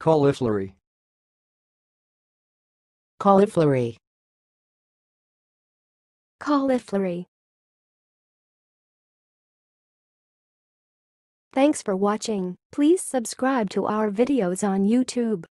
cauliflory, cauliflory, cauliflory. Thanks for watching. Please subscribe to our videos on YouTube.